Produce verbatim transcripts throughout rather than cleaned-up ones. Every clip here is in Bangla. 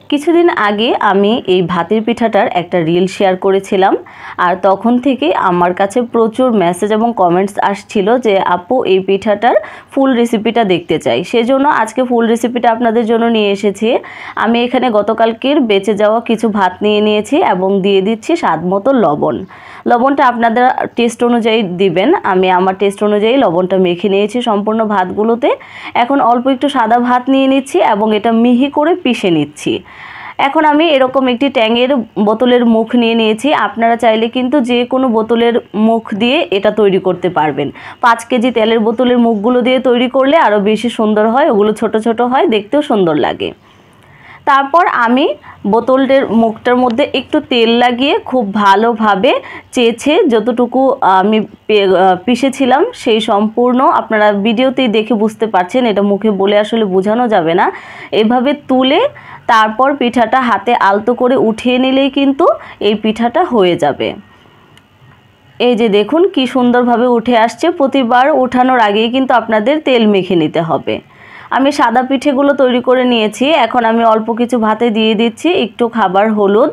কিছুদিন আগে আমি এই ভাতের পিঠাটার একটা রিল শেয়ার করেছিলাম, আর তখন থেকে আমার কাছে প্রচুর মেসেজ এবং কমেন্টস আসছিল যে আপু এই পিঠাটার ফুল রেসিপিটা দেখতে চাই। সেজন্য আজকে ফুল রেসিপিটা আপনাদের জন্য নিয়ে এসেছি। আমি এখানে গতকালকের বেঁচে যাওয়া কিছু ভাত নিয়ে নিয়েছি এবং দিয়ে দিচ্ছি স্বাদ মতো লবণ। লবণটা আপনাদের টেস্ট অনুযায়ী দিবেন। আমি আমার টেস্ট অনুযায়ী লবণটা মেখে নিয়েছি সম্পূর্ণ ভাতগুলোতে। এখন অল্প একটু সাদা ভাত নিয়ে নিচ্ছি এবং এটা মিহি করে পিষে নিচ্ছি। এখন আমি এরকম একটি ট্যাঙের বোতলের মুখ নিয়ে নিয়েছি। আপনারা চাইলে কিন্তু যে কোনো বোতলের মুখ দিয়ে এটা তৈরি করতে পারবেন। পাঁচ কেজি তেলের বোতলের মুখগুলো দিয়ে তৈরি করলে আরও বেশি সুন্দর হয়, ওগুলো ছোট ছোট হয়, দেখতেও সুন্দর লাগে। তারপর আমি বোতলটার মুখটার মধ্যে একটু তেল লাগিয়ে খুব ভালোভাবে চেঁচে যতটুকু আমি পিষেছিলাম সেই সম্পূর্ণ আপনারা ভিডিওতেই দেখে বুঝতে পারছেন, এটা মুখে বলে আসলে বোঝানো যাবে না। এভাবে তুলে তারপর পিঠাটা হাতে আলতো করে উঠিয়ে নিলেই কিন্তু এই পিঠাটা হয়ে যাবে। এই যে দেখুন কি সুন্দরভাবে উঠে আসছে। প্রতিবার ওঠানোর আগেই কিন্তু আপনাদের তেল মেখে নিতে হবে। আমি সাদা পিঠেগুলো তৈরি করে নিয়েছি। এখন আমি অল্প কিছু ভাতে দিয়ে দিচ্ছি একটু খাবার হলুদ।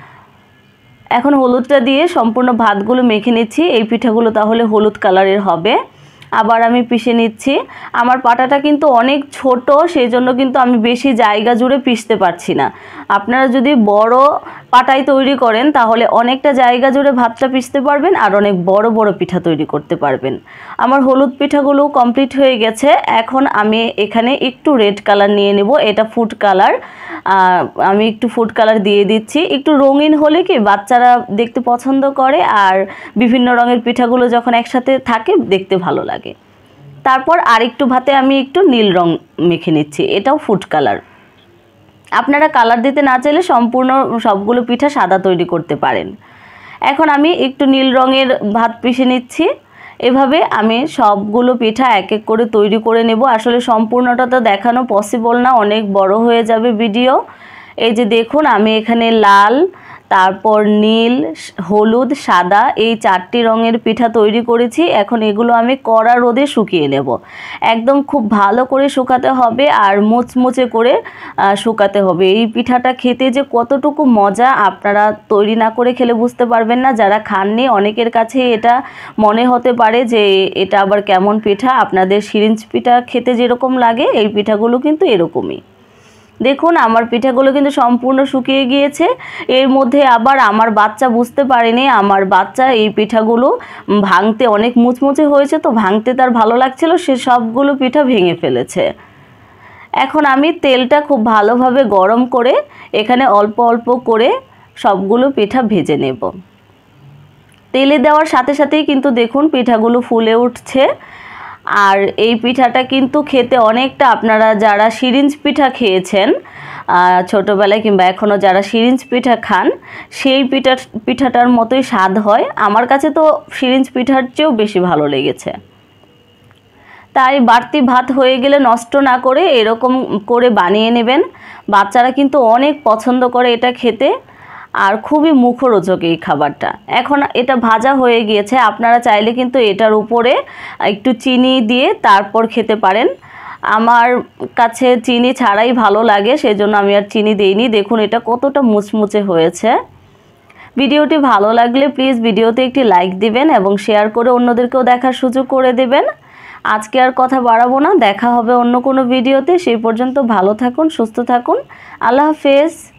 এখন হলুদটা দিয়ে সম্পূর্ণ ভাতগুলো মেখে নিচ্ছি। এই পিঠাগুলো তাহলে হলুদ কালারের হবে। আবার আমি পিষে নিচ্ছি। আমার পাটাটা কিন্তু অনেক ছোট, সেই জন্য কিন্তু আমি বেশি জায়গা জুড়ে পিষতে পারছি না। আপনারা যদি বড় পাটাই তৈরি করেন তাহলে অনেকটা জায়গা জুড়ে ভাতটা পিষতে পারবেন আর অনেক বড় বড় পিঠা তৈরি করতে পারবেন। আমার হলুদ পিঠাগুলো কমপ্লিট হয়ে গেছে। এখন আমি এখানে একটু রেড কালার নিয়ে নেব, এটা ফুড কালার। আমি একটু ফুড কালার দিয়ে দিচ্ছি। একটু রঙিন হলে কি বাচ্চারা দেখতে পছন্দ করে, আর বিভিন্ন রঙের পিঠাগুলো যখন একসাথে থাকে দেখতে ভালো লাগে। তারপর আরেকটু ভাতে আমি একটু নীল রং মেখে নিচ্ছি, এটাও ফুড কালার। আপনারা কালার দিতে না চাইলে সম্পূর্ণ সবগুলো পিঠা সাদা তৈরি করতে পারেন। এখন আমি একটু নীল রঙের ভাত পিষে নিচ্ছি। এভাবে আমি সবগুলো পিঠা এক এক করে তৈরি করে নেব। আসলে সম্পূর্ণটা তো দেখানো পসিবল না, অনেক বড় হয়ে যাবে ভিডিও। এই যে দেখুন আমি এখানে লাল, তারপর নীল, হলুদ, সাদা এই চারটি রঙের পিঠা তৈরি করেছি। এখন এগুলো আমি কড়া রোদে শুকিয়ে নেব। একদম খুব ভালো করে শুকাতে হবে আর মুচমুচে করে শুকাতে হবে। এই পিঠাটা খেতে যে কতটুকু মজা আপনারা তৈরি না করে খেলে বুঝতে পারবেন না। যারা খাননি অনেকের কাছে এটা মনে হতে পারে যে এটা আবার কেমন পিঠা। আপনাদের সিরিঞ্জ পিঠা খেতে যেরকম লাগে এই পিঠাগুলো কিন্তু এরকমই। দেখুন আমার পিঠাগুলো কিন্তু সম্পূর্ণ শুকিয়ে গিয়েছে। এর মধ্যে আবার আমার বাচ্চা বুঝতে পারেনি, আমার বাচ্চা এই পিঠাগুলো ভাঙতে অনেক মুচমুচে হয়েছে তো ভাঙতে তার ভালো লাগছিল, সে সবগুলো পিঠা ভেঙে ফেলেছে। এখন আমি তেলটা খুব ভালোভাবে গরম করে এখানে অল্প অল্প করে সবগুলো পিঠা ভেজে নেব। তেলে দেওয়ার সাথে সাথেই কিন্তু দেখুন পিঠাগুলো ফুলে উঠছে। আর এই পিঠাটা কিন্তু খেতে অনেকটা, আপনারা যারা সিরিঞ্জ পিঠা খেয়েছেন ছোটোবেলায় কিংবা এখনও যারা সিরিঞ্জ পিঠা খান সেই পিঠা পিঠাটার মতোই স্বাদ হয়। আমার কাছে তো সিরিঞ্জ পিঠার চেয়েও বেশি ভালো লেগেছে। তাই বাড়তি ভাত হয়ে গেলে নষ্ট না করে এরকম করে বানিয়ে নেবেন। বাচ্চারা কিন্তু অনেক পছন্দ করে এটা খেতে, আর খুবই মুখরোচক এই খাবারটা। এখন এটা ভাজা হয়ে গিয়েছে, আপনারা চাইলে কিন্তু এটার উপরে একটু চিনি দিয়ে তারপর খেতে পারেন। আমার কাছে চিনি ছাড়াই ভালো লাগে, সেজন্য আমি আর চিনি দিইনি। দেখুন এটা কতটা মুচমুচে হয়েছে। ভিডিওটি ভালো লাগলে প্লিজ ভিডিওতে একটি লাইক দিবেন এবং শেয়ার করে অন্যদেরকেও দেখার সুযোগ করে দেবেন। আজকে আর কথা বাড়াবো না, দেখা হবে অন্য কোনো ভিডিওতে। সেই পর্যন্ত ভালো থাকুন, সুস্থ থাকুন। আল্লাহ হাফেজ।